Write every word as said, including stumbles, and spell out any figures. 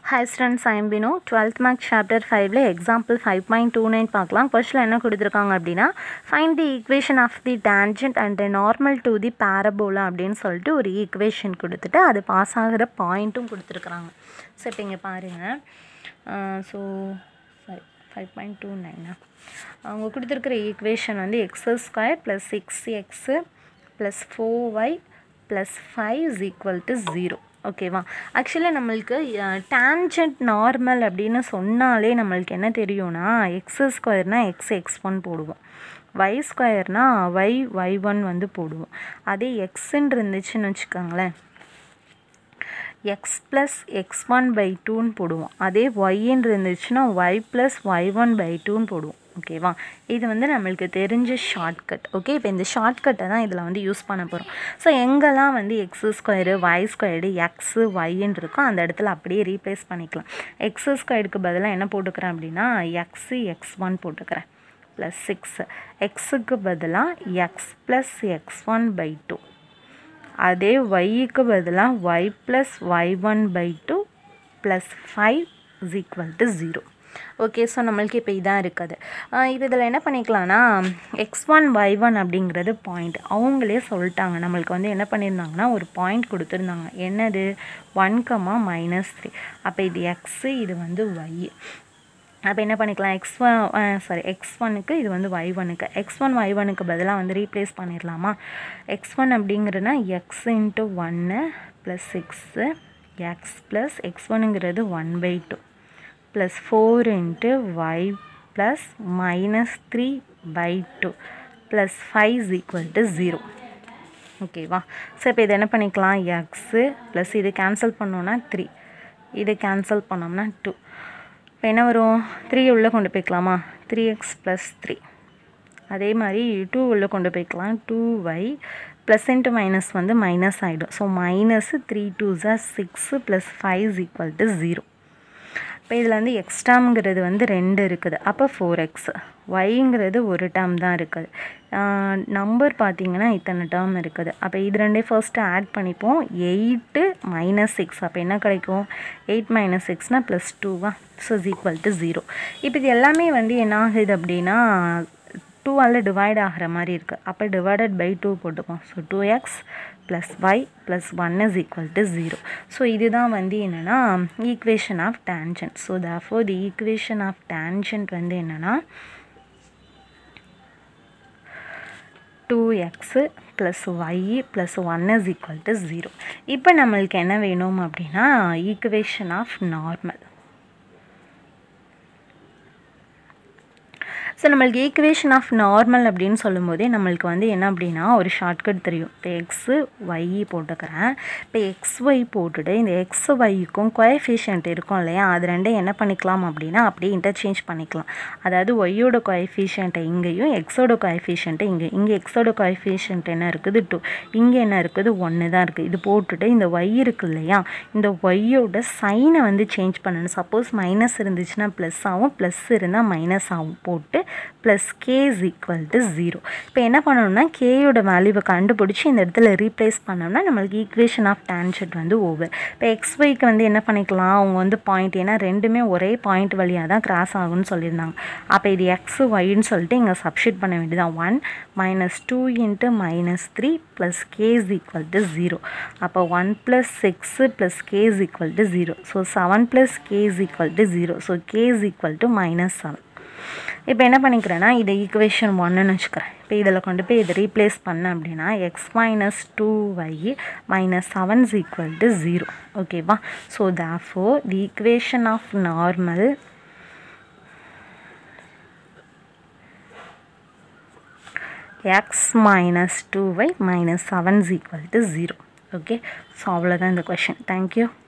Hi students, I am Bino. twelfth Maths-Chapter five example five point two nine பார்க்கலாம். Question என்ன கொடுத்திருக்காங்க அப்படினா find the equation of the tangent and the normal to the parabola அப்படினு சொல்லிட்டு ஒரு equation கொடுத்துட்டு அது பாஸ் ஆகுற பாயிண்ட்டும் கொடுத்திருக்காங்க. சோ இப்போ இங்க பாருங்க. So sorry five point two nine அவங்க கொடுத்திருக்கிற equation வந்து x square plus six x plus four y plus five is equal to zero. ஓகேவா ஆக்சுவலி நம்மளுக்கு டான்ஜென்ட் நார்மல் அப்படின்னு சொன்னாலே நம்மளுக்கு என்ன தெரியும்னா எக்ஸ் ஸ்கொயர்னா எக்ஸ் எக்ஸ் ஒன் போடுவோம், ஒய் ஸ்கொயர்னா ஒய் ஒய் ஒன் வந்து போடுவோம். அதே எக்ஸ்ன்னு இருந்துச்சுன்னு வச்சுக்கோங்களேன் x plus x one by டூன்னு போடுவோம். அதே ஒய்ன்னு இருந்துச்சுன்னா y plus y one by டூன்னு போடுவோம். ஓகேவா இது வந்து நம்மளுக்கு தெரிஞ்ச ஷார்ட்கட். ஓகே இப்போ இந்த ஷார்ட்கட்டை தான் இதில் வந்து யூஸ் பண்ண போகிறோம். ஸோ எங்கெல்லாம் வந்து x square y squared x ஒய்ன்னு இருக்கோ அந்த இடத்துல அப்படியே ரீப்ளேஸ் பண்ணிக்கலாம். எக்ஸ் ஸ்கொயருக்கு பதிலாக என்ன போட்டுக்கிறேன் அப்படின்னா எக்ஸு எக்ஸ் ஒன் போட்டுக்கிறேன் ப்ளஸ் சிக்ஸ், எக்ஸுக்கு பதிலாக x plus x one by two, அதே ஒய்க்கு பதிலாக y plus y one by two plus five is equal to zero. Okay so நம்மளுக்கு இப்போ இதான் இருக்குது. இப்போ இதில் என்ன பண்ணிக்கலாம்னா எக்ஸ் ஒன் ஒய் ஒன் அப்படிங்கிறது பாயிண்ட் அவங்களே சொல்லிட்டாங்க. நம்மளுக்கு வந்து என்ன பண்ணியிருந்தாங்கன்னா ஒரு பாயிண்ட் கொடுத்துருந்தாங்க, என்னது ஒன் கமா மைனஸ் த்ரீ. அப்போ இது எக்ஸு இது வந்து ஒய். அப்போ என்ன பண்ணிக்கலாம் எக்ஸ் ஒன் சாரி எக்ஸ் ஒனுக்கு இது வந்து ஒய் ஒனுக்கு எக்ஸ் ஒன் ஒய் ஒனுக்கு பதிலாக வந்து ரீப்ளேஸ் பண்ணிடலாமா. எக்ஸ் ஒன் அப்படிங்கிறதுனா எக்ஸ் இன்ட்டு ஒன்று plus six x plus x ஒனுங்கிறது one by two plus four into y plus minus three by two plus five is equal to zero. ஓகேவா so இப்போ இது என்ன பண்ணிக்கலாம் எக்ஸு ப்ளஸ் இது கேன்சல் பண்ணோன்னா த்ரீ, இது கேன்சல் பண்ணோம்னா டூ. இப்போ என்ன வரும் த்ரீ உள்ளே கொண்டு போய்க்கலாமா, த்ரீ எக்ஸ் ப்ளஸ் த்ரீ. அதே மாதிரி டூ உள்ளே கொண்டு போய்க்கலாம், two y plus into minus வந்து மைனஸ் ஆகிடும். ஸோ மைனஸு த்ரீ டூ ஜா six plus five is equal to zero. இப்போ இதில் வந்து எக்ஸ் டேர்ம்ங்கிறது வந்து ரெண்டு இருக்குது, அப்போ ஃபோர் எக்ஸ். ஒய்ங்கிறது ஒரு டேர்ம் தான் இருக்குது. நம்பர் பார்த்திங்கன்னா இத்தனை டேர்ம் இருக்குது. அப்போ இது ரெண்டே ஃபர்ஸ்ட்டு ஆட் பண்ணிப்போம், எயிட்டு மைனஸ் சிக்ஸ். அப்போ என்ன கிடைக்கும் எயிட் மைனஸ் சிக்ஸ்னால் ப்ளஸ் டூவா, so is equal to zero. இப்போ இது எல்லாமே வந்து என்ன ஆகுது அப்படின்னா டூவால் டிவைட் ஆகிற மாதிரி இருக்குது. அப்போ டிவைடட் பை டூ போட்டுப்போம். So two x plus y plus one is equal to zero. So இதுதான் வந்து என்னென்னா equation of tangent. So therefore the equation of tangent வந்து என்னென்னா two x plus y plus one is equal to zero. இப்போ நம்மளுக்கு என்ன வேணும் அப்படின்னா ஈக்குவேஷன் ஆஃப் நார்மல். ஸோ நம்மளுக்கு ஈக்குவேஷன் ஆஃப் நார்மல் அப்படின்னு சொல்லும் போதே நம்மளுக்கு வந்து என்ன அப்படின்னா ஒரு ஷார்ட்கட் தெரியும். இப்போ எக்ஸு ஒய் போட்டுக்கிறேன். இப்போ எக்ஸ் ஒய் போட்டுட்டு இந்த எக்ஸ் ஒய்க்கும் கோஎஃபிஷியன்ட் இருக்கும் இல்லையா, அது ரெண்டே என்ன பண்ணிக்கலாம் அப்படின்னா அப்படியே இன்டர்சேஞ்ச் பண்ணிக்கலாம். அதாவது ஒய்யோட கோஎஃபிஷியன்ட்டை இங்கேயும் எக்ஸோட கோஎஃபிஷியன்ட்டை இங்கே, இங்கே எக்ஸோட கோஎஃபிஷியன்ட் என்ன இருக்குது டூ, இங்கே என்ன இருக்குது ஒன்று தான் இருக்குது. இது போட்டுட்டு இந்த ஒய் இருக்குது இல்லையா, இந்த ஒய்யோட சைனை வந்து சேஞ்ச் பண்ணணும். சப்போஸ் மைனஸ் இருந்துச்சுன்னா ப்ளஸ் ஆகும், ப்ளஸ் இருந்தால் மைனஸ் ஆகும் போட்டு plus k is equal to zero. இப்போ என்ன பண்ணணும்னா கேயோட வேல்யூவை கண்டுபிடிச்சி இந்த இடத்துல ரீப்ளேஸ் பண்ணோம்னா நம்மளுக்கு ஈக்குவேஷன் ஆஃப் டேன்ஜென்ட் வந்து ஓவர். இப்போ எக்ஸ் ஒய்க்கு வந்து என்ன பண்ணிக்கலாம் அவங்க வந்து பாயிண்ட், ஏன்னா ரெண்டுமே ஒரே பாயிண்ட் வழியாக தான் கிராஸ் ஆகும்னு சொல்லியிருந்தாங்க. அப்போ இது எக்ஸ் ஒய்ன்னு சொல்லிட்டு இங்கே சப்ஸ்டிட் பண்ண வேண்டியதான். One minus two into minus three plus k is equal to zero. அப்போ one plus six plus k is equal to zero. So seven plus k is equal to zero. So k is equal to minus seven. இப்போ என்ன பண்ணிக்கிறேன்னா இதை equation ஒன்றுன்னு வச்சுக்கிறேன். இப்போ இதில் கொண்டு போய் இதை ரீப்ளேஸ் பண்ண அப்படின்னா x minus two y minus seven is equal to zero. ஓகேவா so therefore the equation of normal x minus two y minus seven is equal to zero. Okay so அவ்வளோதான் இந்த கொஷின். தேங்க்யூ.